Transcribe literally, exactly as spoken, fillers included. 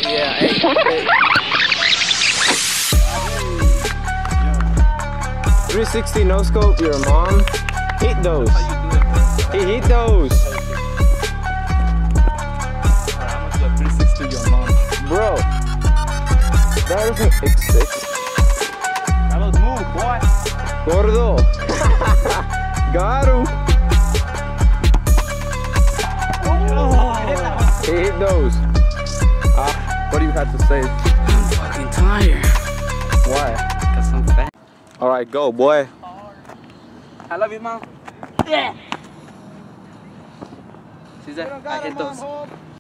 Yeah, hey, hey. three sixty no scope, your mom. Hit those. He hit those. I'm gonna do a three sixty your mom. Bro. That doesn't exist. Carlos, move, boy. Gordo. Got him. Oh. He hit those. Ah, what do you have to say? I'm fucking tired. Why? Cause I'm fat. Alright, go, boy. I love you, mom. Yeah. See that? I hit those.